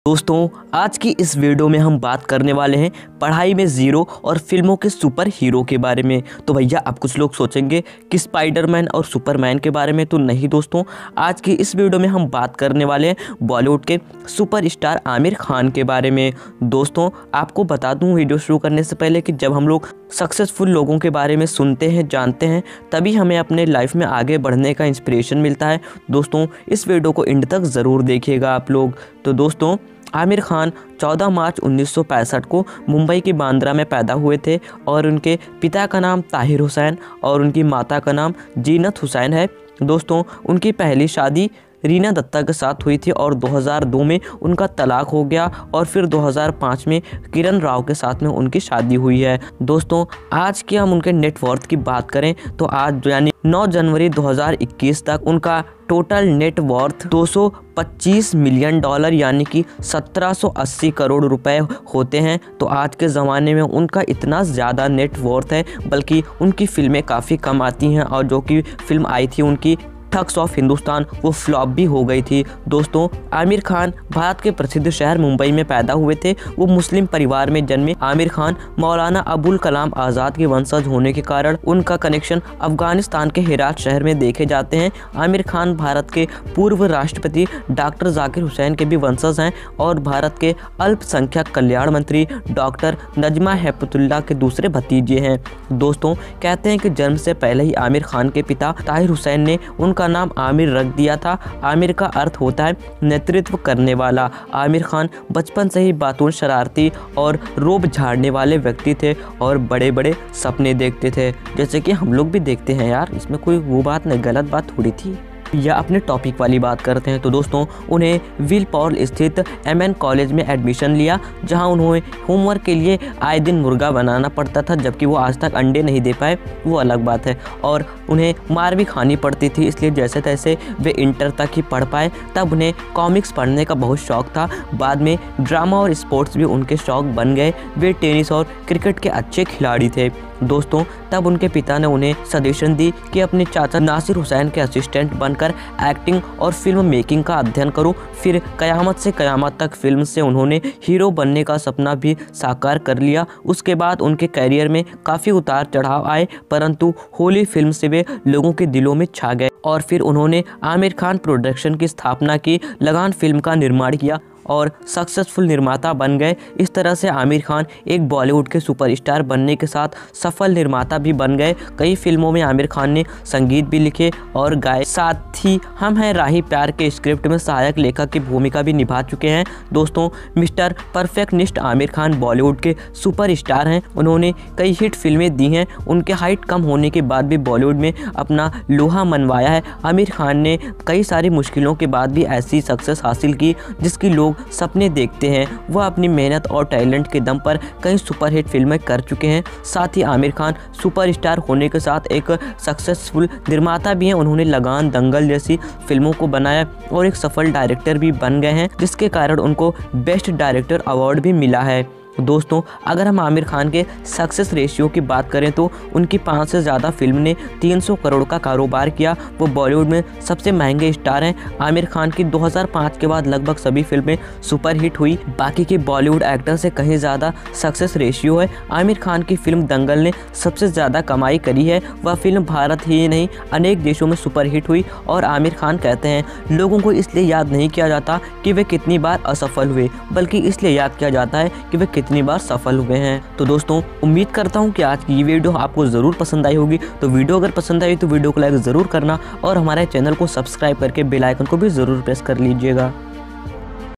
दोस्तों आज की इस वीडियो में हम बात करने वाले हैं पढ़ाई में ज़ीरो और फिल्मों के सुपर हीरो के बारे में। तो भैया अब कुछ लोग सोचेंगे कि स्पाइडरमैन और सुपरमैन के बारे में, तो नहीं दोस्तों, आज की इस वीडियो में हम बात करने वाले हैं बॉलीवुड के सुपरस्टार आमिर खान के बारे में। दोस्तों आपको बता दूं वीडियो शुरू करने से पहले कि जब हम लोग सक्सेसफुल लोगों के बारे में सुनते हैं, जानते हैं, तभी हमें अपने लाइफ में आगे बढ़ने का इंस्पिरेशन मिलता है। दोस्तों इस वीडियो को एंड तक ज़रूर देखिएगा आप लोग। तो दोस्तों आमिर खान 14 मार्च 1965 को मुंबई के बांद्रा में पैदा हुए थे और उनके पिता का नाम ताहिर हुसैन और उनकी माता का नाम जीनत हुसैन है। दोस्तों उनकी पहली शादी रीना दत्ता के साथ हुई थी और 2002 में उनका तलाक हो गया और फिर 2005 में किरण राव के साथ में उनकी शादी हुई है। दोस्तों आज की हम उनके नेटवर्थ की बात करें तो आज यानी 9 जनवरी 2021 तक उनका टोटल नेटवर्थ $225 मिलियन यानी कि 1780 करोड़ रुपए होते हैं। तो आज के ज़माने में उनका इतना ज़्यादा नेटवर्थ है, बल्कि उनकी फिल्में काफ़ी कम आती हैं और जो कि फिल्म आई थी उनकी ठग्स ऑफ हिंदुस्तान, वो फ्लॉप भी हो गई थी। दोस्तों आमिर खान भारत के प्रसिद्ध शहर मुंबई में पैदा हुए थे। वो मुस्लिम परिवार में जन्मे आमिर खान मौलाना अबुल कलाम आज़ाद के वंशज होने के कारण उनका कनेक्शन अफगानिस्तान के हेरात शहर में देखे जाते हैं। आमिर खान भारत के पूर्व राष्ट्रपति डॉक्टर जाकिर हुसैन के भी वंशज हैं और भारत के अल्पसंख्यक कल्याण मंत्री डॉक्टर नजमा हेपतुल्ला के दूसरे भतीजे हैं। दोस्तों कहते हैं कि जन्म से पहले ही आमिर खान के पिता ताहिर हुसैन ने उनका नाम आमिर रख दिया था। आमिर का अर्थ होता है नेतृत्व करने वाला। आमिर खान बचपन से ही बातून, शरारती और रोब झाड़ने वाले व्यक्ति थे और बड़े बड़े सपने देखते थे, जैसे कि हम लोग भी देखते हैं यार, इसमें कोई वो बात नहीं, गलत बात थोड़ी थी। या अपने टॉपिक वाली बात करते हैं तो दोस्तों उन्हें विलपॉल स्थित MN कॉलेज में एडमिशन लिया, जहां उन्हें होमवर्क के लिए आए दिन मुर्गा बनाना पड़ता था, जबकि वो आज तक अंडे नहीं दे पाए, वो अलग बात है। और उन्हें मार भी खानी पड़ती थी, इसलिए जैसे तैसे वे इंटर तक ही पढ़ पाए। तब उन्हें कॉमिक्स पढ़ने का बहुत शौक था। बाद में ड्रामा और स्पोर्ट्स भी उनके शौक बन गए। वे टेनिस और क्रिकेट के अच्छे खिलाड़ी थे। दोस्तों तब उनके पिता ने उन्हें सजेशन दी कि अपने चाचा नासिर हुसैन के असिस्टेंट बनकर एक्टिंग और फिल्म मेकिंग का अध्ययन करो। फिर कयामत से कयामत तक फिल्म से उन्होंने हीरो बनने का सपना भी साकार कर लिया। उसके बाद उनके कैरियर में काफ़ी उतार चढ़ाव आए, परंतु होली फिल्म से वे लोगों के दिलों में छा गए और फिर उन्होंने आमिर खान प्रोडक्शन की स्थापना की, लगान फिल्म का निर्माण किया और सक्सेसफुल निर्माता बन गए। इस तरह से आमिर खान एक बॉलीवुड के सुपरस्टार बनने के साथ सफल निर्माता भी बन गए। कई फिल्मों में आमिर खान ने संगीत भी लिखे और गाए। साथ ही हम हैं राही प्यार के स्क्रिप्ट में सहायक लेखक की भूमिका भी निभा चुके हैं। दोस्तों मिस्टर परफेक्शनिस्ट आमिर खान बॉलीवुड के सुपरस्टार हैं। उन्होंने कई हिट फिल्में दी हैं। उनके हाइट कम होने के बाद भी बॉलीवुड में अपना लोहा मनवाया है। आमिर खान ने कई सारी मुश्किलों के बाद भी ऐसी सक्सेस हासिल की जिसकी लोग सपने देखते हैं। वह अपनी मेहनत और टैलेंट के दम पर कई सुपरहिट फिल्में कर चुके हैं। साथ ही आमिर खान सुपरस्टार होने के साथ एक सक्सेसफुल निर्माता भी हैं। उन्होंने लगान, दंगल जैसी फिल्मों को बनाया और एक सफल डायरेक्टर भी बन गए हैं, जिसके कारण उनको बेस्ट डायरेक्टर अवार्ड भी मिला है। दोस्तों अगर हम आमिर खान के सक्सेस रेशियो की बात करें तो उनकी 5 से ज़्यादा फिल्म ने 300 करोड़ का कारोबार किया। वो बॉलीवुड में सबसे महंगे स्टार हैं। आमिर खान की 2005 के बाद लगभग सभी फिल्में सुपरहिट हुई। बाकी के बॉलीवुड एक्टर से कहीं ज़्यादा सक्सेस रेशियो है। आमिर खान की फिल्म दंगल ने सबसे ज़्यादा कमाई करी है। वह फिल्म भारत ही नहीं अनेक देशों में सुपरहिट हुई और आमिर खान कहते हैं लोगों को इसलिए याद नहीं किया जाता कि वे कितनी बार असफल हुए, बल्कि इसलिए याद किया जाता है कि वे कितनी बार सफल हुए हैं। तो दोस्तों उम्मीद करता हूं कि आज की ये वीडियो आपको ज़रूर पसंद आई होगी। तो वीडियो अगर पसंद आई तो वीडियो को लाइक ज़रूर करना और हमारे चैनल को सब्सक्राइब करके बेल आइकन को भी ज़रूर प्रेस कर लीजिएगा।